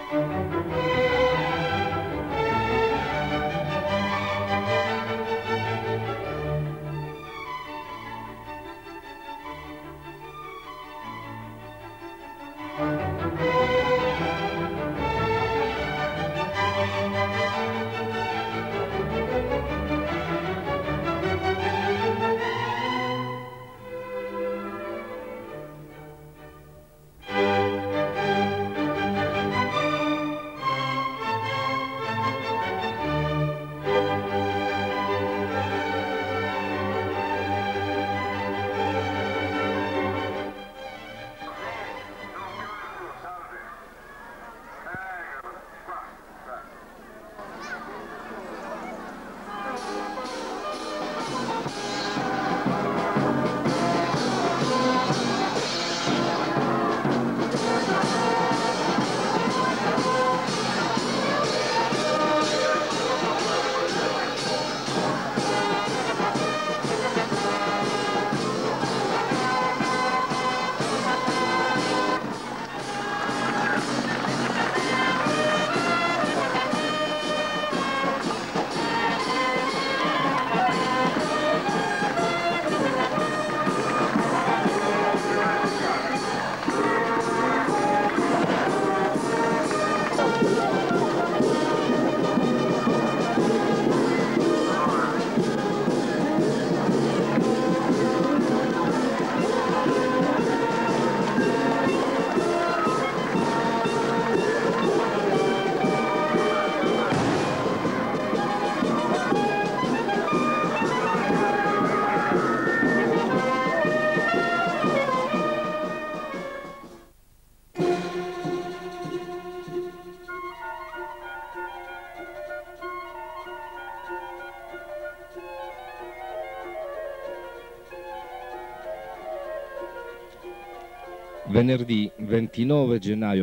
Venerdì 29 gennaio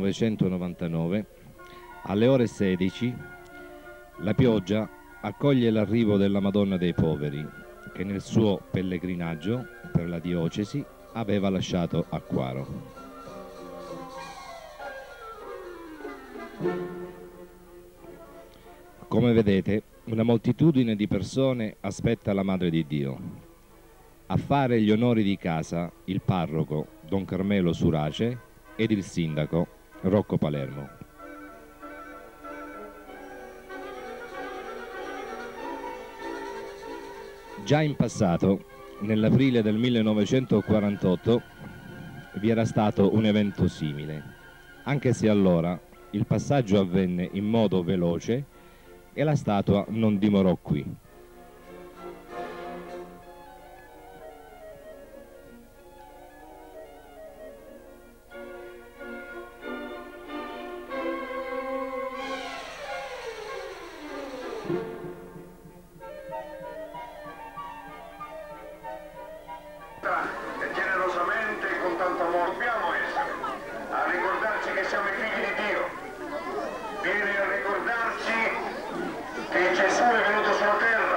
1999, alle ore 16, la pioggia accoglie l'arrivo della Madonna dei Poveri, che nel suo pellegrinaggio per la diocesi aveva lasciato a Quaro. Come vedete, una moltitudine di persone aspetta la Madre di Dio. A fare gli onori di casa il parroco Don Carmelo Surace ed il sindaco Rocco Palermo. Già in passato, nell'aprile del 1948, vi era stato un evento simile, anche se allora il passaggio avvenne in modo veloce e la statua non dimorò qui. E generosamente e con tanto amore dobbiamo essere, a ricordarci che siamo i figli di Dio, viene a ricordarci che Gesù è venuto sulla terra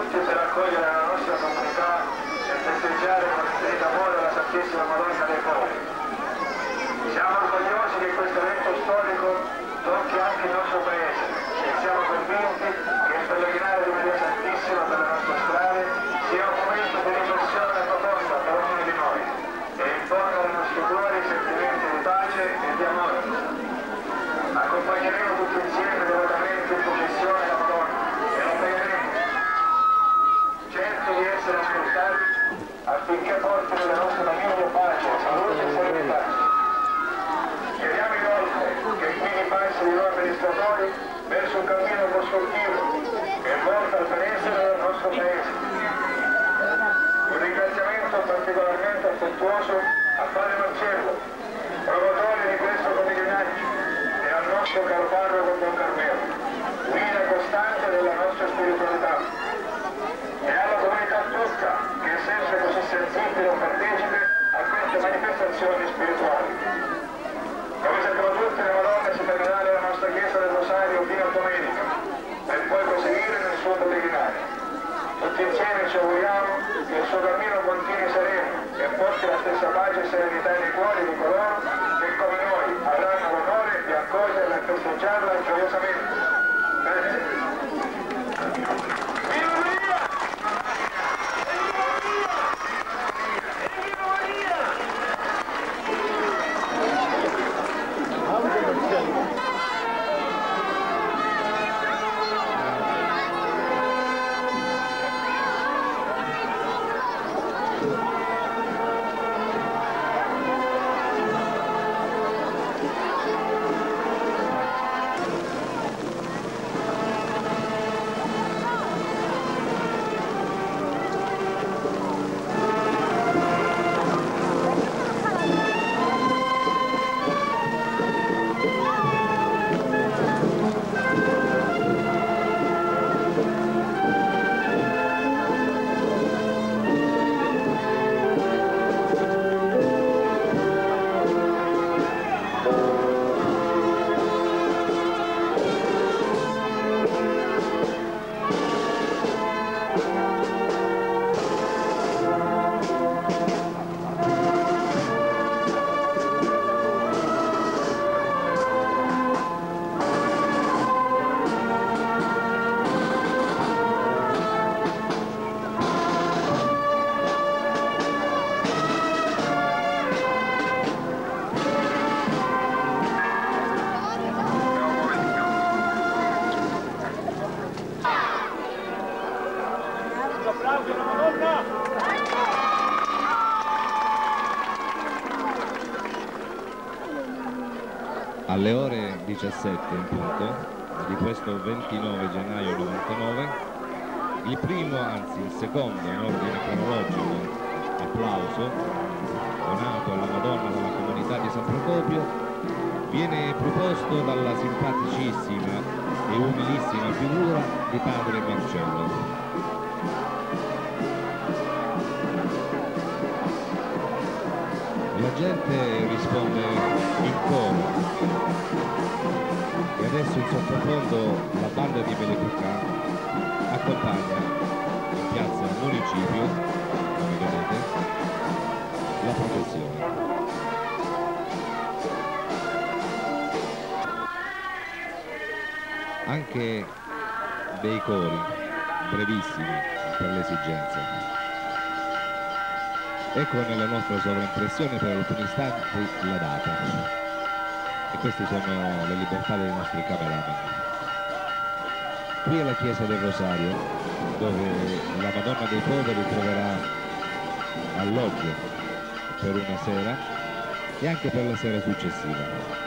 tutti per accogliere la nostra comunità e festeggiare con infinito amore la Santissima Madonna dei Poveri. Siamo orgogliosi che questo evento storico tocchi anche il nostro paese e siamo convinti che il pellegrinare di Maria Santissima per le nostre strade sia un momento di riflessione profonda per ognuno di noi e imponga ai nostri cuori sentimenti di pace e di amore. Accompagneremo tutti insieme devotamente in processione la Madonna e la pregheremo, certi di essere ascoltati affinché portino le nostre famiglie pace, salute e serenità. Chiediamo inoltre che guidi i passi dei nuovi amministratori verso un cammino costruttivo che porta al benessere del nostro paese. Un ringraziamento particolarmente affettuoso a Padre Marcello, promotore di questo pellegrinaggio, e al nostro caro parroco Don Carmelo, guida costante della nostra spiritualità, e alla comunità tutta che è sempre così sensibile e partecipe a queste manifestazioni spirituali. Come sappiamo tutti, la Madonna si terrà nella nostra chiesa del Rosario fino a domenica, per poi proseguire nel suo pellegrinaggio. Tutti insieme ci auguriamo che il suo cammino continui sereno e porti la stessa pace e serenità nei cuori di coloro che come noi avranno l'onore di accoglierla e festeggiarla gioiosamente. Grazie. Viva Maria! Alle ore 17 in punto di questo 29 gennaio 99, il primo, anzi il secondo in ordine cronologico applauso donato alla Madonna dalla comunità di San Procopio viene proposto dalla simpaticissima e umilissima figura di Padre Marcello. La gente risponde in coro e adesso in sottofondo la banda di Meleduca accompagna in piazza Municipio, come vedete, la processione. Anche dei cori brevissimi per le esigenze. Ecco nella nostra sovraimpressione per alcuni istanti la data, e queste sono le libertà dei nostri cameraman. Qui è la chiesa del Rosario, dove la Madonna dei Poveri troverà alloggio per una sera e anche per la sera successiva.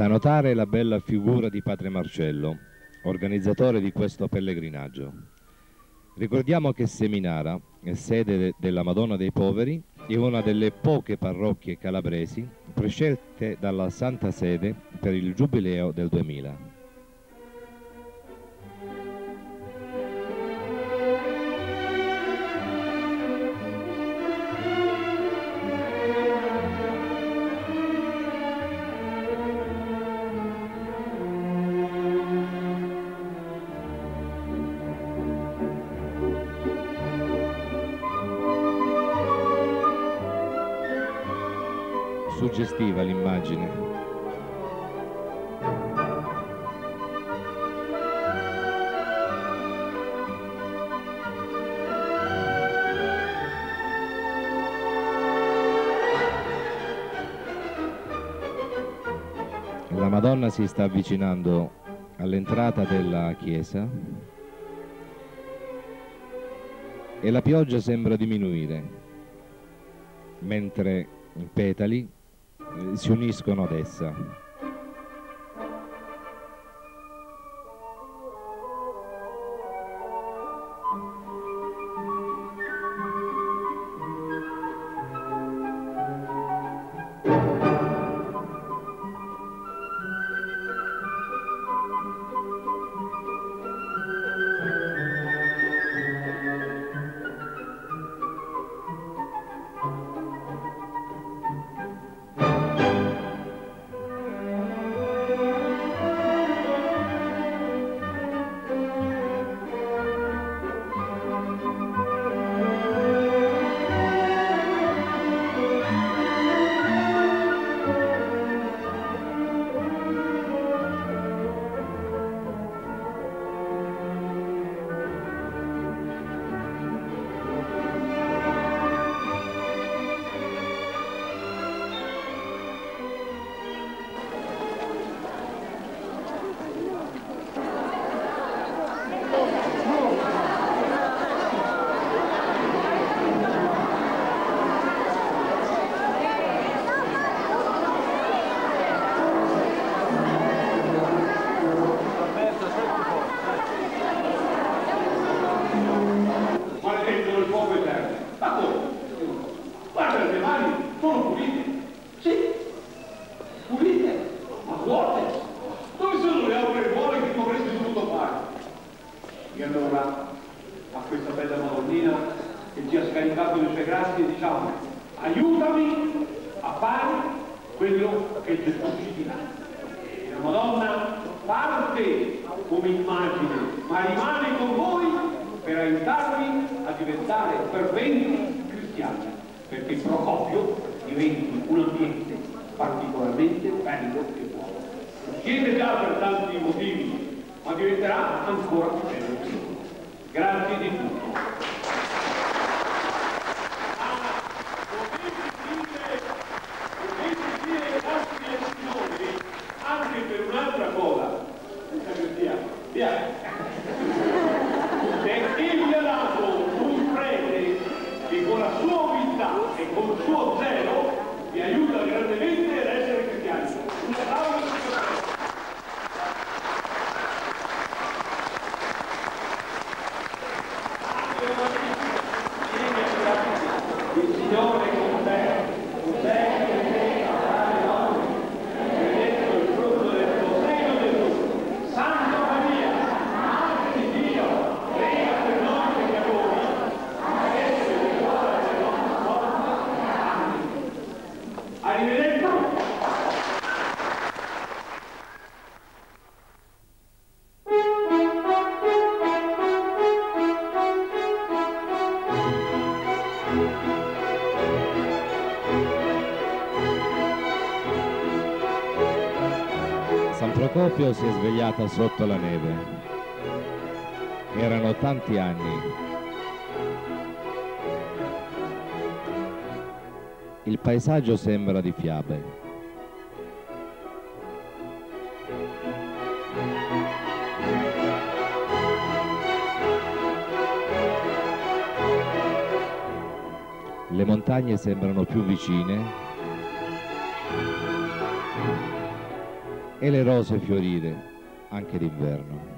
notare la bella figura di Padre Marcello, organizzatore di questo pellegrinaggio. Ricordiamo che Seminara è sede della Madonna dei Poveri e una delle poche parrocchie calabresi prescelte dalla Santa Sede per il Giubileo del 2000. Suggestiva l'immagine. La Madonna si sta avvicinando all'entrata della chiesa e la pioggia sembra diminuire, mentre i petali si uniscono ad essa. San Procopio si è svegliata sotto la neve. Erano tanti anni. Il paesaggio sembra di fiabe. Le montagne sembrano più vicine. e le rose fiorire anche d'inverno.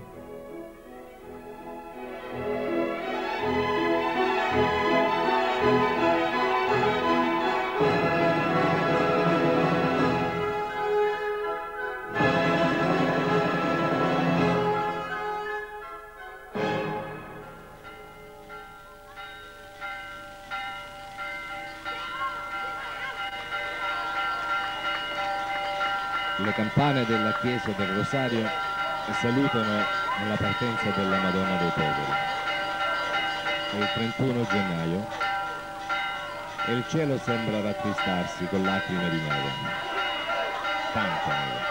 Le campane della chiesa del Rosario salutano la partenza della Madonna dei Poveri. È il 31 gennaio e il cielo sembra rattristarsi con lacrime di neve, tanta neve,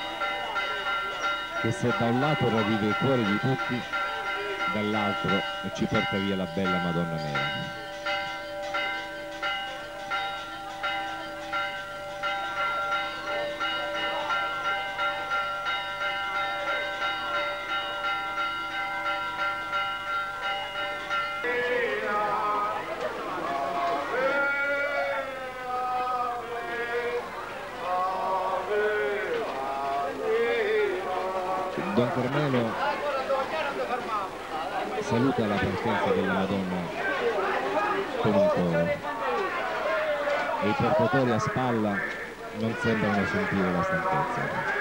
che se da un lato raviva i cuori di tutti, dall'altro ci porta via la bella Madonna nera. Don Carmelo saluta la partenza della Madonna con un coro e i portatori a spalla non sembrano sentire la stanchezza.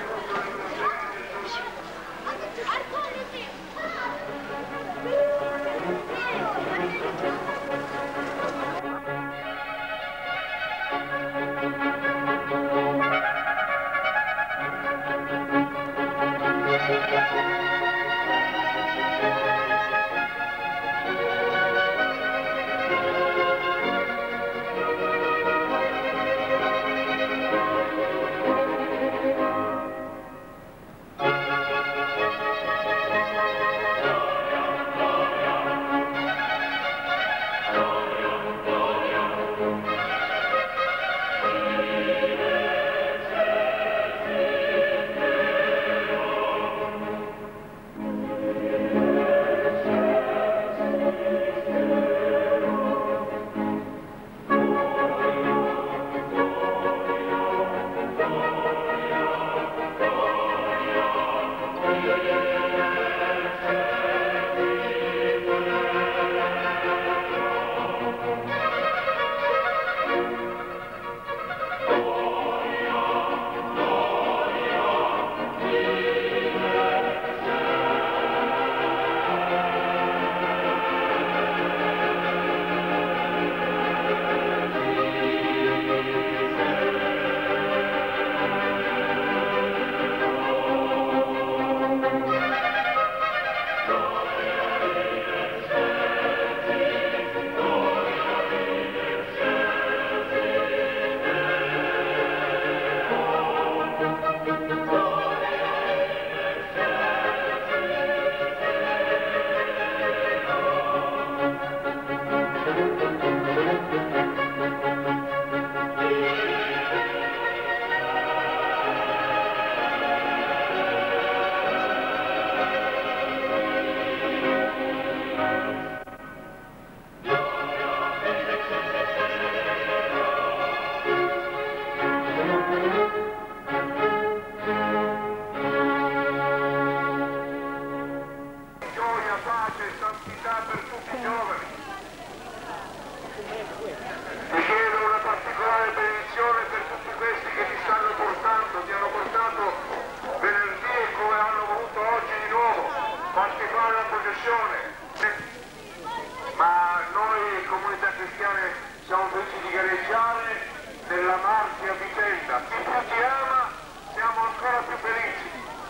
Ma noi comunità cristiane siamo felici di gareggiare nella marcia a vicenda. Chi più ti ama siamo ancora più felici.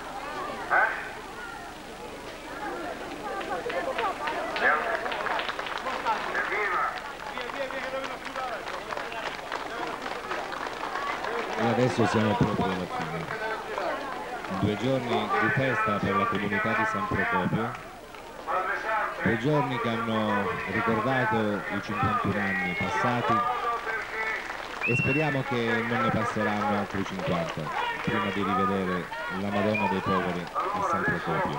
E adesso siamo proprio alla fine. 2 giorni di festa per la comunità di San Procopio, 2 giorni che hanno ricordato i 51 anni passati e speriamo che non ne passeranno altri 50 prima di rivedere la Madonna dei Poveri a San Procopio.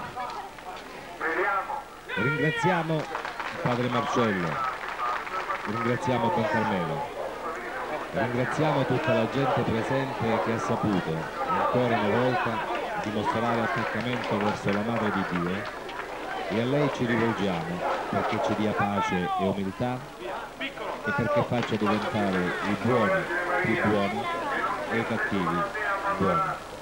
Ringraziamo Padre Marcello, ringraziamo Don Carmelo. Ringraziamo tutta la gente presente che ha saputo ancora una volta dimostrare attaccamento verso la Madre di Dio, e a lei ci rivolgiamo perché ci dia pace e umiltà e perché faccia diventare i buoni più buoni e i cattivi buoni.